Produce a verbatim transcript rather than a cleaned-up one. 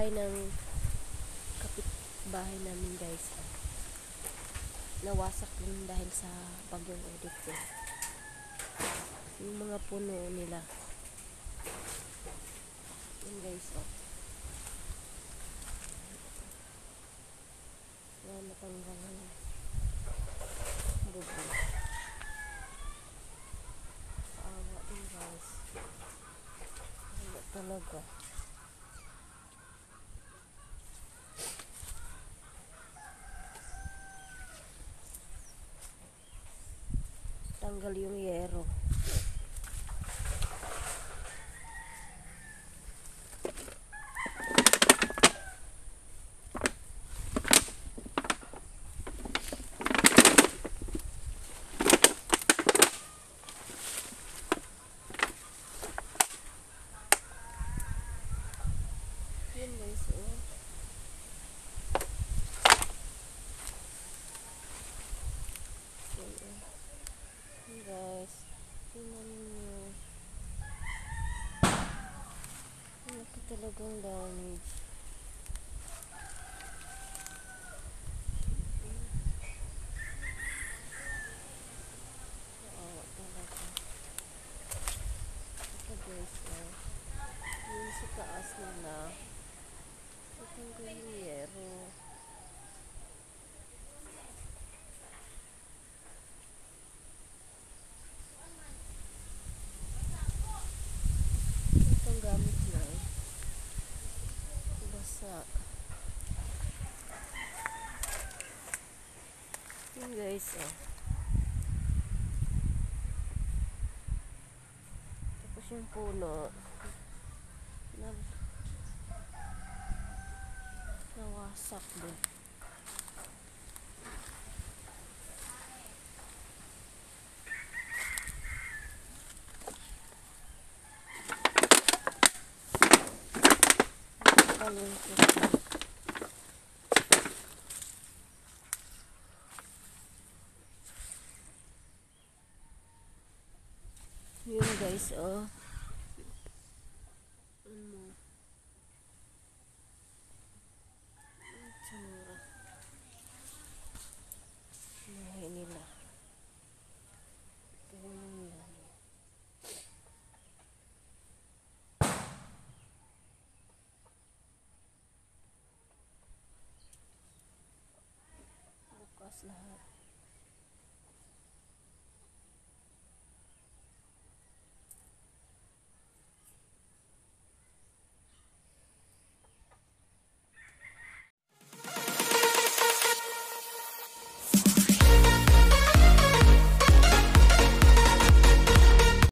bahay ng kapitbahay namin guys. Nawasak din dahil sa bagyong Edith ko. Yung mga puno nila. Yun guys, oh. Yan, natanggal ng bubong. Paawa din guys. Wala talaga. Tanggal yung yero. Yun guys, oh. Yun guys, tingnan nyo. Malaki talagang damage. Naawa talaga. Ito guys, oh. Yun sa taas nila. Natanggal yung yero. Itong gamit na basa. Yun guys, oh. Tapos yung puno na nawasak din. Kalungkot. Yun guys, oh. Ano? Ang tsura. Bahay nila. Ganyan yan. Bukas lahat.